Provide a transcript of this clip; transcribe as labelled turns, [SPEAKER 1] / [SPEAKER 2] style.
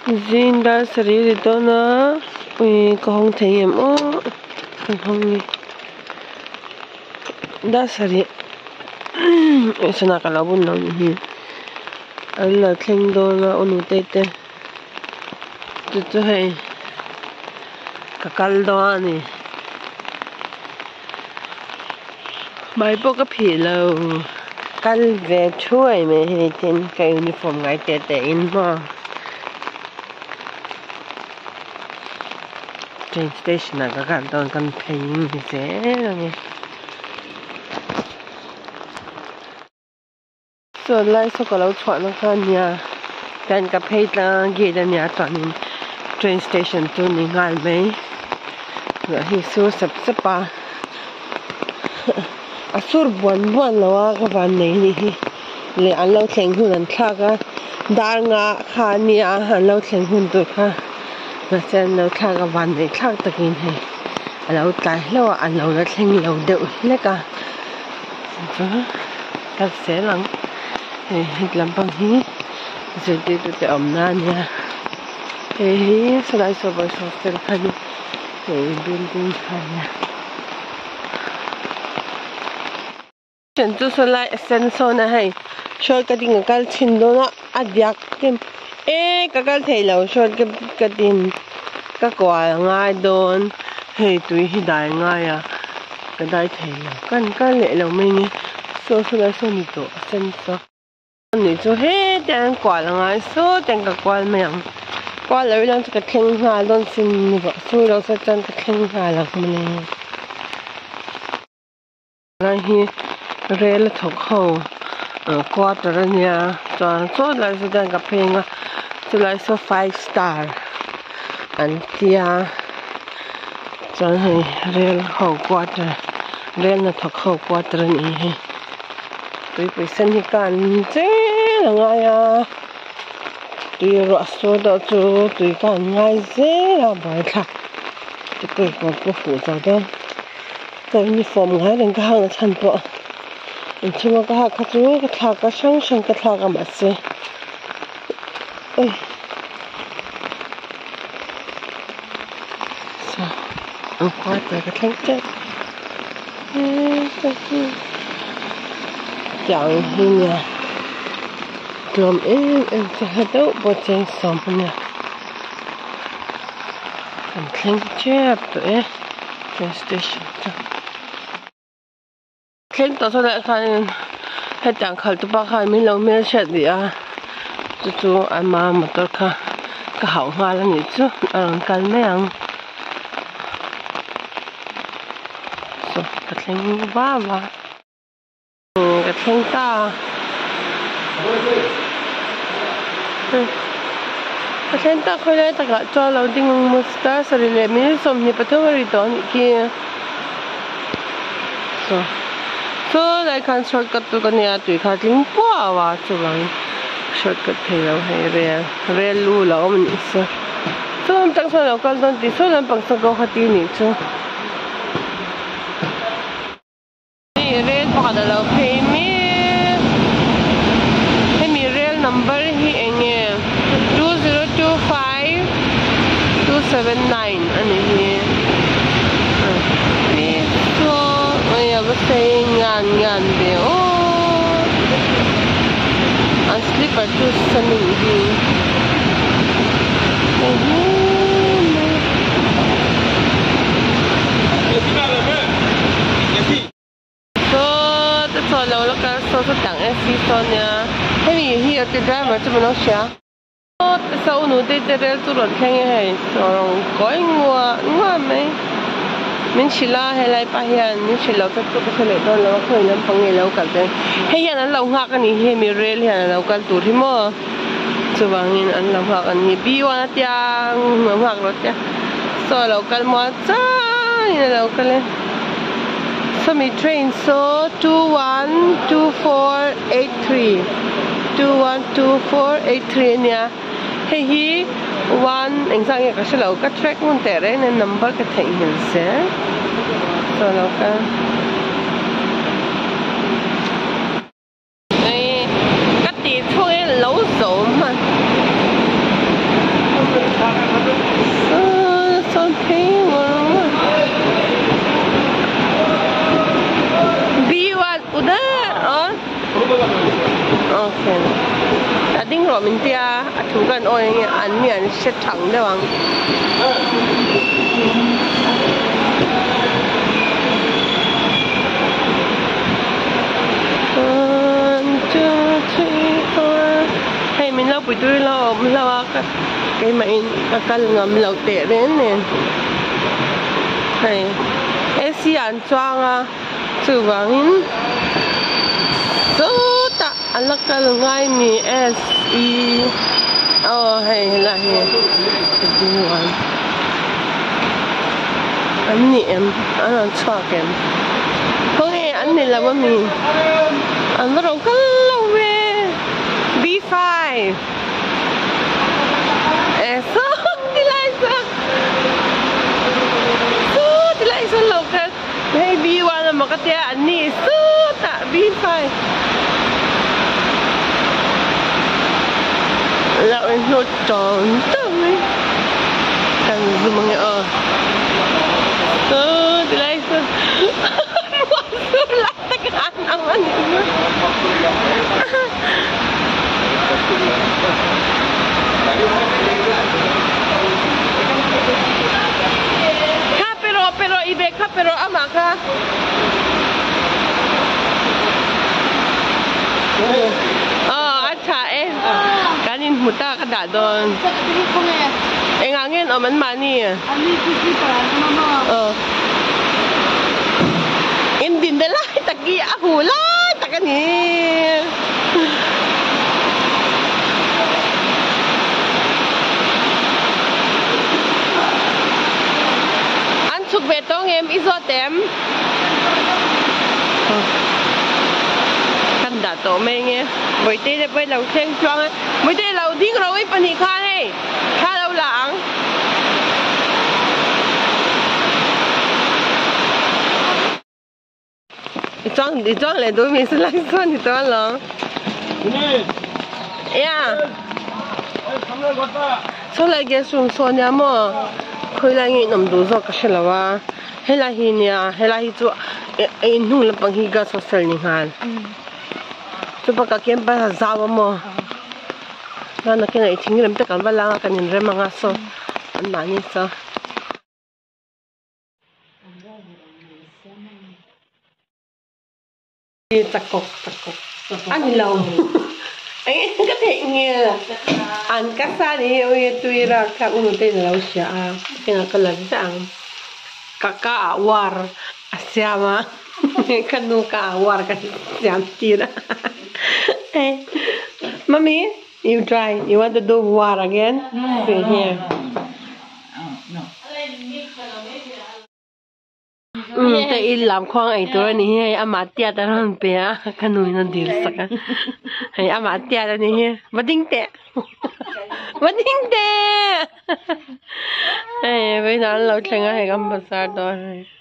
[SPEAKER 1] zing đã xử lý đó nó có không thấy em không đã xử lý sẽ là cái lão bún nào nhỉ anh là khen đó là unutei itu hay kakal đó nè mai bộ cái皮lâu cal về chui mà hay trên cái uniform ngay tệ in mà train station là các bạn cần thấy như thế rồi rồi lại số cái lâu chọn nó kan nhà dan cái pay là ghé dan nhà chọn train station tu ni ngal mấy rồi hi số sắp ba asur buan lawa ka van nei ni hi le an lo thleng hun an thlaka dar nga kha ni a an lo thleng hun tu kha na chen lo thlaka van nei thlak takin he alo tlai lo an lo la thleng lo deuh leka ka se lang he hitlam pang hi je te tu te om na nia he salai so ba hostel khani he building khaniฉันจะสลายเซนโซนะให้ช่วยกระดิ่งกันชินโดนะอัดยักกิมกันเทเราช่วยกระดิ่งก็กว่าง่ายโดนเฮ้ตุยที่ได้ง่ายอ่ะก็ได้เทเรากันเละเราไม่งี้โซสลายโซนี่ตัวเซนโซนี่จะเฮ้แต่กว่าง่ายโซแต่ก็กว่าไม่ยังกว่าเราต้องจะกระเทงหาโดนซินนี่บ่สู้เราจะจันกระเทงหาเราไม่เลยอะไรฮีเรือละถกเข้ากวาดอะไรเนี่ยจนโซ่เลยแสดงกับเพลงว่าจะเลยโซ่5 star อันเดียจนให้เรือเขากวาดเรือละถกเข้ากวาดอะไรนี่ตุยไปเส้นที่การเจ๊ละไงอ่ะตุยรักโซ่ดอกจูตุยการง่ายเจ๊ละบ่อยค่ะจะตุยกวาดก็ฝูจอดตัวยูนิฟอร์มง่ายดังข้างละชั้นตัวชิมก็ฮักจูก็ทากก็ช่างก็ทากก็มาสิเอ้ยสาวเอาควายไปก็แข็งเจ็บอย่างนี้เนี่ยกลมจะให้ดูบทเพลงสมเนี่ยมันแข็งเจ็บตัวtrain stationเข่งต่อสุดเลยค่ะให้จังขัดตัวป้าค่ะไม่ลงไม่เช็ดดิอ่ะจู่ๆอันมาหมดตัวค่ะก็หาวงานแล้วนี่จู่กันไม่ยังสุดกระเข่งบ้ากระเข่งตากระเข่งตาเขาได้แต่ก็จอเราดิ้งมุสตาสริเลมิสมนิปทุวริตอนนี้สุดso like kan shortcut tu kan ya tu kha tling po awa chuwang shortcut thelo he rail lu la om ni so am tang so local don ti so lam pang sa go khati ni chu ni rail pa da lo pay me he mi rail number hi enge 2025 279 ani hi saying ngan de ang slipper to sunning hi so that's all lo ka so tang SC so nya hemi hi at driver chu no sha so unutei rel tu ron kheng hai so koi ngwa mai mình chỉ là hay lại phải hiện mình chỉ là cái này đó là khởi làm phong nghề lâu cả đấy hay hiện anh lâu hạc anh hay mi rel hiện anh lâu cả tuổi thì mà cho bằng hiện anh lâu hạc anh hi bi quan tiang lâu hạc rồi tiang so lâu cả mà cha hiện lâu cả lên so mi train so 212483 212483 nha hay hi one anh sang cái cái lâu cái track muốn tệ đấy nên number cái thành hình sẽ so lâu cả này cái tiền thôi lâu dấu mà tia thu kan oi an mi an set thang de wang hay mình lau buổi tối lau cái máy cần ngầm lau tệ đến nè hay Asian trang à chữ vàng số ta anh lắc cái ngay mi S E hay là hay buồn anh niệm anh chọn cái không nghe anh này là bao mi anh bắt đầu cái lâu về B5 so tilai so lâu cái hay B1 là một cái tia anh này so ta B5 lão em nó tròn tròn ấy càng dùng bằng nghe tilai so lại tất cả anh ăn pero ibe ka pero ama ka acha kanin muta ka da don angin o man mani indin dala tagi ahula takani chúc về tông em ít giọt tem khăn đã tổ mê nghe buổi tê để bây lâu khen choang ấy buổi tê lâu đi rồi ấy pani khan ấy kha lâu lạng đi choang lại đôi mình sẽ lại xoan thì toán lắm yeah số lại cái xuống xoan nhà mà khơi lại nghĩ nằm đủ rồi cái là wa hay là hi nha hay là hi chỗ em nung là bằng hi ga social ni han chỗ bác cái kem ba zawa mo na cái này chính là tất cả ba lang cái nhìn ra mà ngã so anh nói như sao tắc cục anh lâu anh có thể nghe anh cắt ra đi ơi tôi ra các unutei lâu xia cái nào cái lần sang kakak war siapa kan nuka war kan siam tira mommy you try you want to do war again okay, here tại lamkhuang ấy tôi này hay amat tia ta hơn bé cái nuôi nó điều sắc hay amat tia ta này bất đinh tệ hay bây giờ lâu chừng hay cầm bát đó